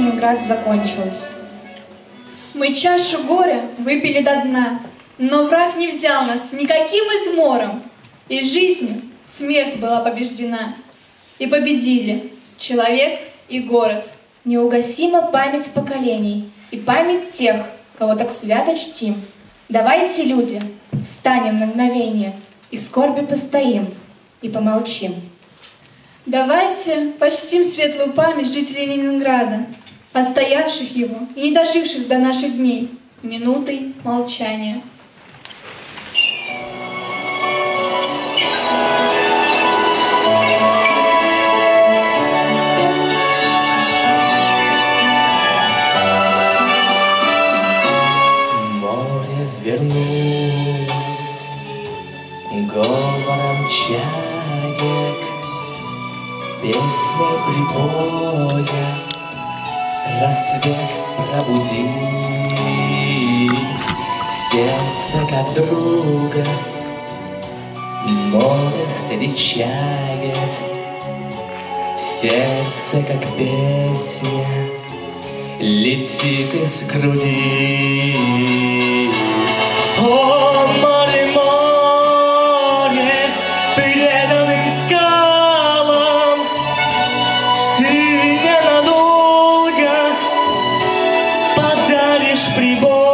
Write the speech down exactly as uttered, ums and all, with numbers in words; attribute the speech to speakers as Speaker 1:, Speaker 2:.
Speaker 1: Ленинград закончилась.
Speaker 2: Мы чашу горя выпили до дна, но враг не взял нас никаким измором, и жизнью смерть была побеждена. И победили человек и город.
Speaker 1: Неугасима память поколений и память тех, кого так свято чтим. Давайте, люди, встанем на мгновение и в скорби постоим и помолчим.
Speaker 2: Давайте почтим светлую память жителей Ленинграда, отстоявших его и не доживших до наших дней, минутой молчания.
Speaker 3: Море вернулось говором чаек, песни прибоя, рассвет пробуди, сердце как друга море встречает, сердце как песня летит из груди. О, море, море, преданным скалам, ты ненадолго подаришь прибой.